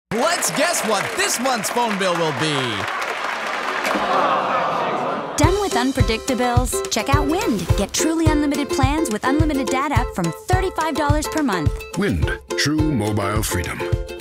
Let's guess what this month's phone bill will be. Done with unpredictables? Check out Wind. Get truly unlimited plans with unlimited data from $35 per month. Wind. True mobile freedom.